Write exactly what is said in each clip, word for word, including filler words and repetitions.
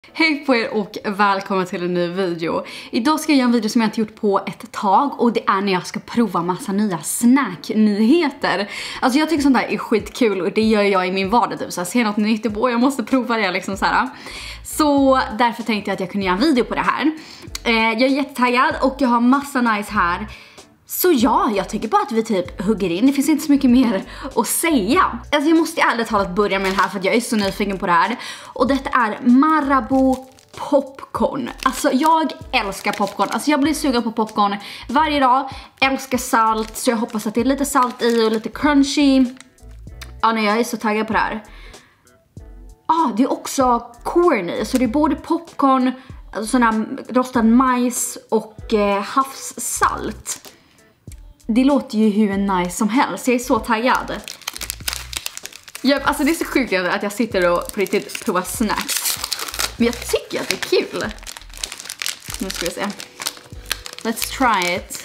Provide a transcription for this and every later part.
Hej på er och välkomna till en ny video. Idag ska jag göra en video som jag inte gjort på ett tag. Och det är när jag ska prova massa nya snacknyheter. Alltså jag tycker sånt där är skitkul. Och det gör jag i min vardag typ. Så jag ser något nytt och jag måste prova det liksom så här. Så därför tänkte jag att jag kunde göra en video på det här. eh, Jag är jättetaggad och jag har massa nice här. Så ja, jag tycker bara att vi typ hugger in. Det finns inte så mycket mer att säga. Alltså jag måste ärligt talat börja med den här för att jag är så nyfiken på det här. Och detta är Marabou popcorn. Alltså jag älskar popcorn. Alltså jag blir sugen på popcorn varje dag. Älskar salt, så jag hoppas att det är lite salt i och lite crunchy. Ja, nej, jag är så taggad på det här. Ah, det är också corn i. Så det är både popcorn, sån här rostad majs och eh, havssalt. Det låter ju hur nice som helst. Jag är så taggad. Jag, alltså det är så sjukt att jag sitter och på riktigt provar snacks. Men jag tycker att det är kul. Nu ska vi se. Let's try it.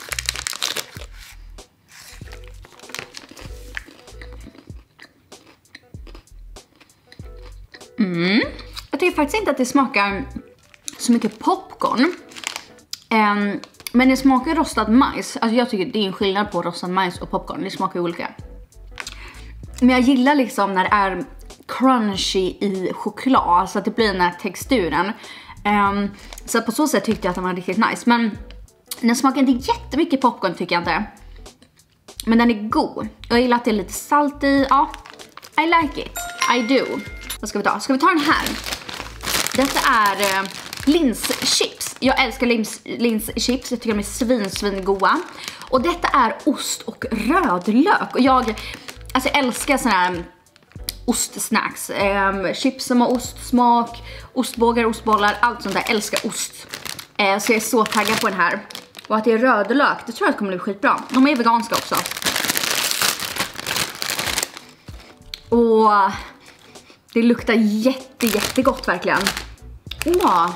Mm. Jag tycker faktiskt inte att det smakar så mycket popcorn. Um, Men det smakar rostad majs. Alltså jag tycker det är en skillnad på rostad majs och popcorn. Det smakar olika. Men jag gillar liksom när det är crunchy i choklad. Så att det blir den här texturen. Um, så på så sätt tyckte jag att den var riktigt nice. Men den smakar inte jättemycket popcorn tycker jag inte. Men den är god. Jag gillar att det är lite salt i. Ja, I like it. I do. Vad ska vi ta? Ska vi ta den här? Detta är uh, linschips. Jag älskar lins, linschips. Jag tycker de är svin, svin goda. Och detta är ost och rödlök. Och jag, alltså jag älskar såna här ostsnacks. Um, chips som har ostsmak, ostbågar, ostbollar, allt sånt där. Jag älskar ost. Uh, så jag är så taggad på den här. Och att det är rödlök, det tror jag kommer bli skitbra. De är veganska också. Och det luktar jätte, jättegott verkligen. Ja.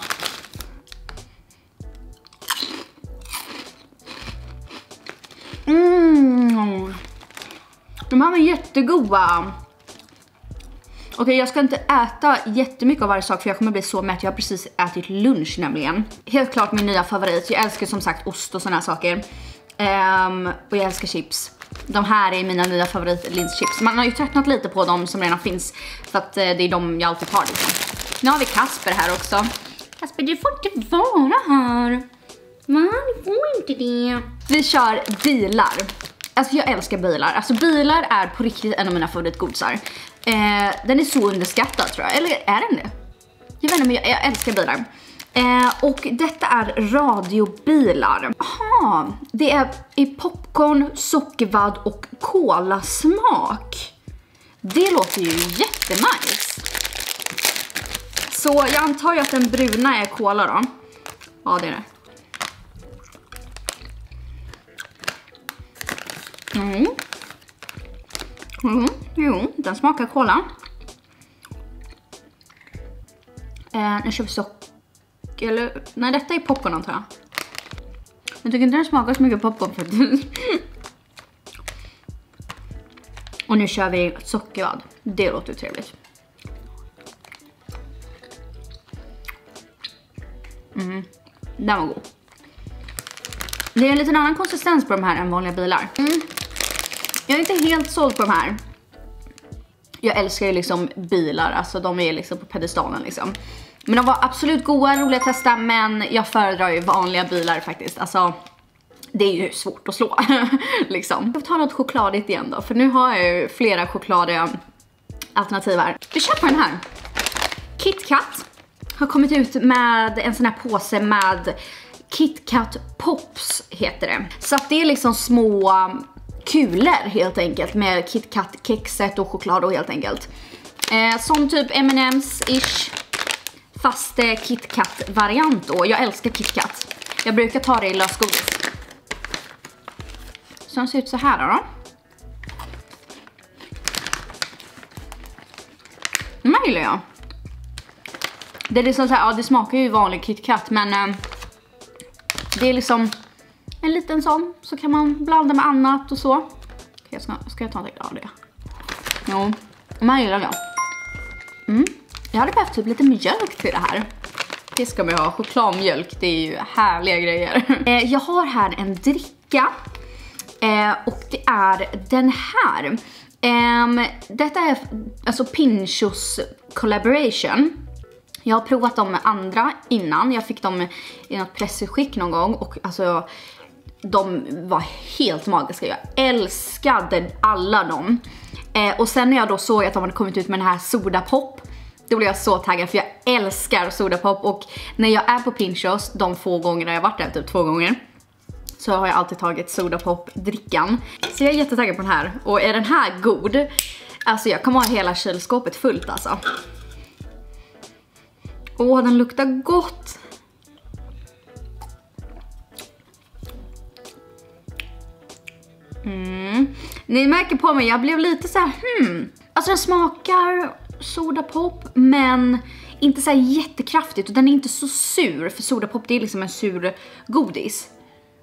Mm. De här var jättegoda. Okej, okay, jag ska inte äta jättemycket av varje sak för jag kommer bli så mätt. Jag har precis ätit lunch nämligen. Helt klart min nya favorit. Jag älskar som sagt ost och såna här saker. Um, och jag älskar chips. De här är mina nya favorit linschips. Man har ju tröttnat lite på dem som redan finns. För att uh, det är de jag alltid tar liksom. Nu har vi Kasper här också. Kasper, du får inte vara här. Man får inte det. Vi kör bilar. Alltså jag älskar bilar. Alltså bilar är på riktigt en av mina favoritgodisar. Eh, den är så underskattad tror jag. Eller är den det? Jag vet inte, men jag, jag älskar bilar. Eh, och detta är radiobilar. Aha, det är i popcorn, sockervadd och kolasmak. Det låter ju jättenice. Så jag antar ju att den bruna är kola då. Ja, det är det. Mm. Mm, jo, den smakar kola. Eh, nu kör vi socker. Eller, nej, detta är popcorn antar jag. Jag tycker inte den smakar så mycket popcorn för Och nu kör vi sockervadd. Det låter trevligt. Mm, den var god. Det är en liten annan konsistens på de här än vanliga bilar. Mm. Jag är inte helt såld på de här. Jag älskar ju liksom bilar. Alltså de är liksom på pedestalen liksom. Men de var absolut goda, roliga att testa. Men jag föredrar ju vanliga bilar faktiskt. Alltså det är ju svårt att slå liksom. Jag får ta något chokladigt igen då. För nu har jag ju flera chokladiga alternativ här. Vi kör på den här. KitKat har kommit ut med en sån här påse med KitKat Pops heter det. Så att det är liksom små kulor helt enkelt med KitKat-kexet och choklad och helt enkelt. Eh, som typ M and M's-ish. Fast eh, KitKat-variant då. Jag älskar KitKat. Jag brukar ta det i lösgodis. Så den ser ut så här då. De här gillar jag. Det är liksom så här, ja det smakar ju vanlig KitKat men eh, det är liksom en liten sån, så kan man blanda med annat och så. Okay, jag ska, ska jag ta en del av det? Jo, de här gillar jag. Mm. Jag hade behövt typ lite mjölk till det här. det ska man ju ha. Chokladmjölk, det är ju härliga grejer. eh, Jag har här en dricka. Eh, och det är den här. Eh, detta är alltså Pinchos collaboration. Jag har provat dem med andra innan. Jag fick dem i något pressskick någon gång. Och alltså, de var helt magiska. Jag älskade alla dem. Eh, och sen när jag då såg att de hade kommit ut med den här Soda Pop, då blev jag så taggad, för jag älskar Soda Pop. Och när jag är på Pinchos, de få gånger jag har varit där, typ två gånger, så har jag alltid tagit Soda Pop-drickan. Så jag är jättetaggad på den här. Och är den här god? Alltså jag kommer ha hela kylskåpet fullt alltså. Åh, den luktar gott. Mm. Ni märker på mig, jag blev lite så här, hmm. Alltså den smakar Soda Pop, men inte så här jättekraftigt. Och den är inte så sur, för Soda Pop, det är liksom en sur godis.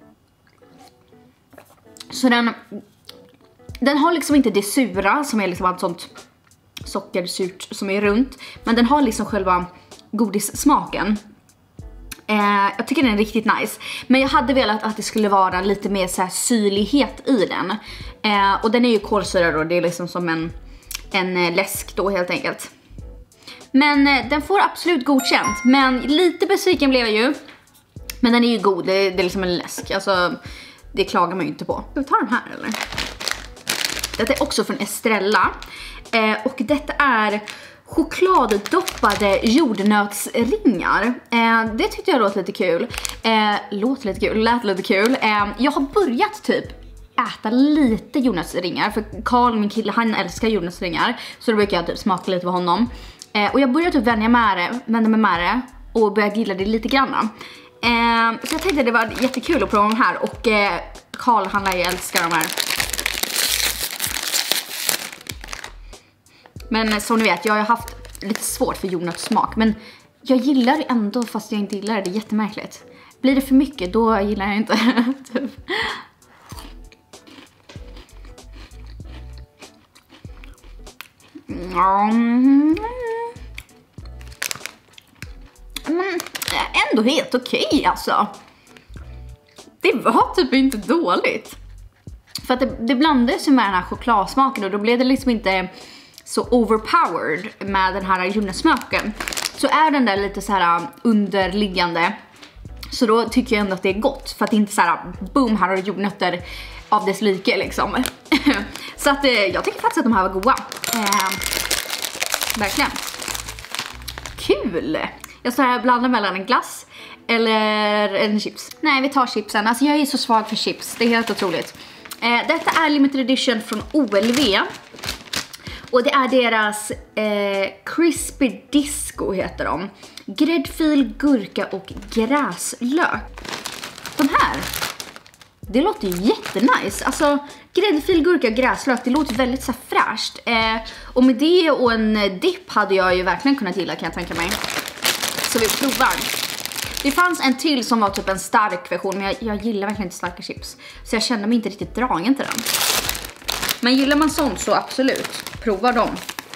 Så den, den har liksom inte det sura som är liksom ett sånt sockersurt som är runt. Men den har liksom själva godissmaken. Eh, jag tycker den är riktigt nice. Men jag hade velat att det skulle vara lite mer så här syrlighet i den. Eh, och den är ju kolsyrad och det är liksom som en, en läsk då helt enkelt. Men eh, den får absolut godkänt. Men lite besviken blev jag ju. Men den är ju god, det, det är liksom en läsk. Alltså, det klagar man ju inte på. Ska vi ta den här eller? Detta är också från Estrella. Eh, och detta är chokladdoppade jordnötsringar. Eh, det tyckte jag låter lite kul. Eh, låter lite kul, lät lite kul. Eh, jag har börjat typ äta lite jordnötsringar. För Carl, min kille, han älskar jordnötsringar. Så då brukar jag typ smaka lite på honom. Eh, och jag började typ vänja med det, vänja mig med det. Och började gilla det lite grann. Eh, så jag tänkte det var jättekul att prova de här. Och eh, Carl, han lär ju älska de här. Men som ni vet, jag har haft lite svårt för jordnötssmak. Men jag gillar det ändå fast jag inte gillar det. Det är jättemärkligt. Blir det för mycket, då gillar jag inte. Typ. Mm. Men ändå helt okej okay, alltså. Det var typ inte dåligt. För att det, det blandades ju med den här chokladsmaken. Och då blev det liksom inte så overpowered med den här jordnötssmaken. Så är den där lite så här underliggande. Så då tycker jag ändå att det är gott. För att det inte så här, boom, här har du jordnötter av dess like liksom. Så att jag tycker faktiskt att de här var goda. Eh, verkligen. Kul! Jag står här och blandar mellan en glass eller en chips. Nej, vi tar chipsen. Alltså jag är så svag för chips. Det är helt otroligt. Eh, detta är limited edition från O L V. Och det är deras eh, Crispy Disco heter de. Gräddfil, gurka och gräslök. De här, det låter ju jättenice. Alltså gräddfil, gurka och gräslök, det låter väldigt så fräscht. Eh, och med det och en dipp hade jag ju verkligen kunnat gilla, kan jag tänka mig. Så vi provar. Det fanns en till som var typ en stark version, men jag, jag gillar verkligen inte starka chips. Så jag kände mig inte riktigt dragen till den. Men gillar man sånt så absolut, prova dem.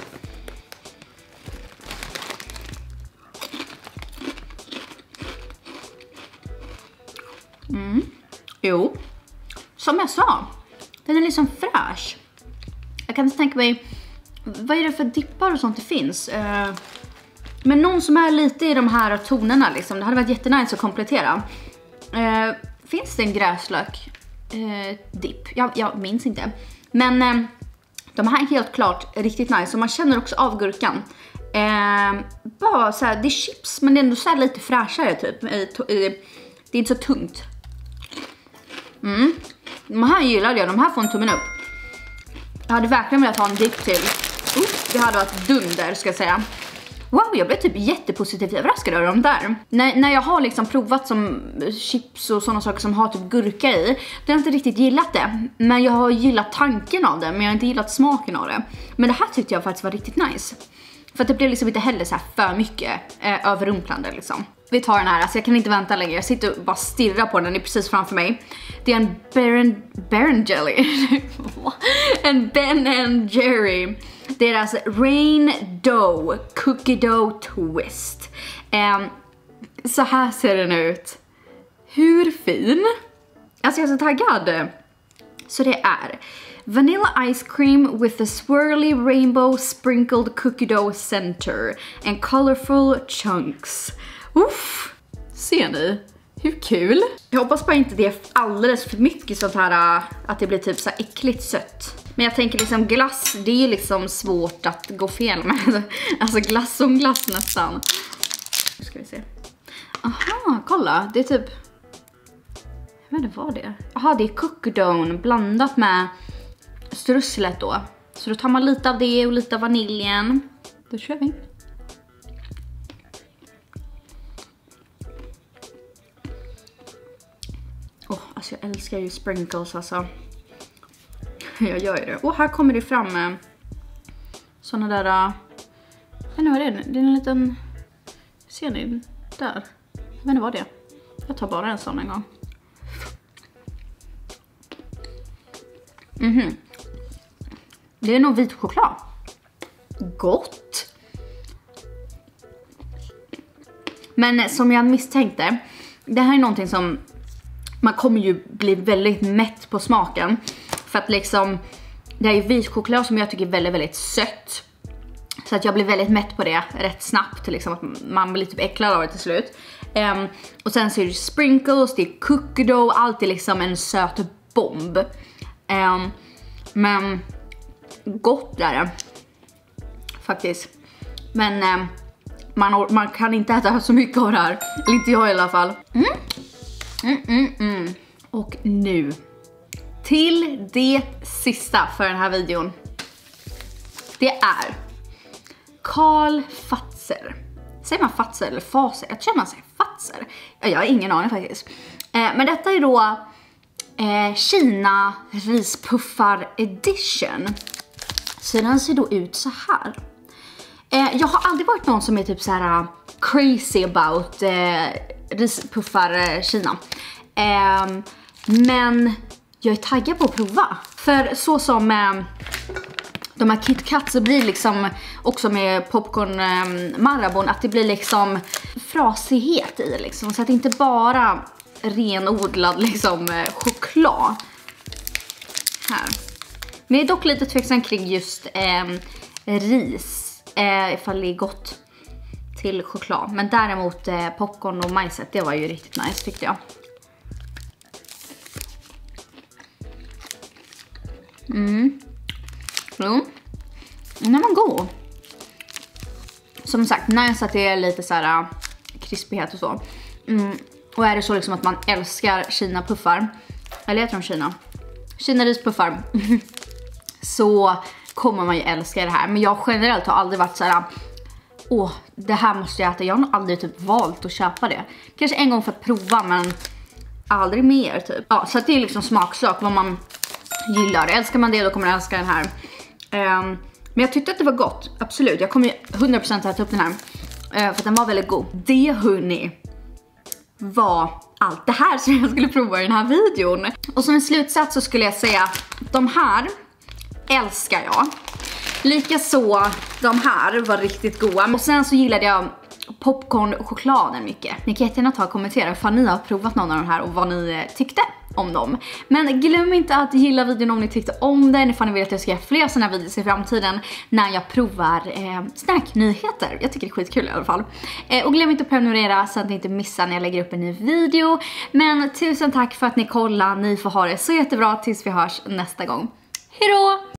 Mm. Jo, som jag sa, den är liksom fräsch. Jag kan inte tänka mig, vad är det för dippar och sånt det finns? Uh, men någon som är lite i de här tonerna liksom, det hade varit jättenice att komplettera. Uh, finns det en gräslök uh, dipp? Jag, jag minns inte. Men uh, de här är helt klart riktigt nice och man känner också av gurkan. Uh, bara så här, det är chips men det är ändå så här lite fräschare typ. I, i, det är inte så tungt. Mm. De här gillade jag, de här får en tummen upp. Jag hade verkligen velat ha en dipp till. uh, Det hade varit dunder ska jag säga. Wow, jag blev typ jättepositivt överraskad över dem där. När, när jag har liksom provat som chips och sådana saker som har typ gurka i, då har jag inte riktigt gillat det. Men jag har gillat tanken av det, men jag har inte gillat smaken av det. Men det här tyckte jag faktiskt var riktigt nice. För att det blev liksom inte heller så här för mycket eh, överrumplande liksom. Vi tar den här, alltså jag kan inte vänta längre. Jag sitter och bara stirrar på den, den är precis framför mig. Det är en Ben, Ben Jelly. En Ben and Jerry. Deras Rain Dough Cookie Dough Twist. Um, Så här ser den ut. Hur fin? Alltså jag är så taggad. Så det är vanilla ice cream with a swirly rainbow sprinkled cookie dough center and colorful chunks. Uff, ser ni? Hur kul? Jag hoppas bara inte det är alldeles för mycket sånt här, att det blir typ så här äckligt sött. Men jag tänker liksom glass, det är ju liksom svårt att gå fel med. Alltså glass som glass nästan. Nu ska vi se. Aha, kolla, det är typ... Jag vet inte vad det är. Aha, det är cookie dough blandat med strusslet då. Så då tar man lite av det och lite av vaniljen. Då kör vi. Åh, oh, alltså jag älskar ju sprinkles alltså. Jag gör ju det. Och här kommer det fram med såna där... Jag vet inte vad det är. Det är en liten... Ser ni? Där. Jag vet inte vad det är. Jag tar bara en sån en gång. Mhm. Det är nog vit choklad. Gott. Men som jag misstänkte, det här är någonting som man kommer ju bli väldigt mätt på smaken. För att liksom, det är ju vit choklad som jag tycker är väldigt, väldigt sött. Så att jag blir väldigt mätt på det rätt snabbt. Liksom att man blir typ äcklad av det till slut. Um, och sen så är det sprinkles, det är cookie dough, allt är liksom en söt bomb. Um, men gott är det. Faktiskt. Men um, man, man kan inte äta så mycket av det här. Eller inte jag i alla fall. Mm. Mm, mm, mm. Och nu till det sista för den här videon. Det är Karl Fazer. Säger man Fazer eller Fazer? Jag tror man säger Fazer. Jag har ingen aning faktiskt. Eh, men detta är då eh, Kina rispuffar edition. Så den ser då ut så här. Eh, jag har aldrig varit någon som är typ så här crazy about eh, rispuffar eh, Kina. Eh, men jag är taggad på att prova. För så som eh, de här Kit Kat så blir liksom också med popcorn eh, Marabon att det blir liksom frasighet i liksom. Så att det inte bara renodlad liksom eh, choklad. Här. Men jag är dock lite tveksam kring just eh, ris. Eh, ifall det är gott till choklad. Men däremot eh, popcorn och majset, det var ju riktigt nice tyckte jag. Mm. Jo. Den var god. Som sagt, nice att det är lite så här krispighet och så. Mm. Och är det så liksom att man älskar Kina puffar, eller heter de Kina? Kina rispuffar. Så kommer man ju älska det här. Men jag generellt har aldrig varit så här: åh, det här måste jag äta. Jag har nog aldrig typ valt att köpa det. Kanske en gång för att prova, men aldrig mer typ. Ja, så att det är liksom smaksak vad man gillar. Älskar man det, då kommer man älska den här. Um, men jag tyckte att det var gott, absolut. Jag kommer ju hundra procent äta upp den här. Uh, för att den var väldigt god. Det, hörni, var allt det här som jag skulle prova i den här videon. Och som en slutsats så skulle jag säga att de här älskar jag. Likaså de här var riktigt goda. Och sen så gillade jag popcorn-chokladen mycket. Ni kan jättegärna ta och kommentera ifall ni har provat någon av de här och vad ni tyckte om dem. Men glöm inte att gilla videon om ni tyckte om den, ifall ni vill att jag ska göra fler sådana videos i framtiden när jag provar eh, snacknyheter. Jag tycker det är skitkul i alla fall. Eh, och glöm inte att prenumerera så att ni inte missar när jag lägger upp en ny video. Men tusen tack för att ni kollar, ni får ha det så jättebra tills vi hörs nästa gång. Hejdå!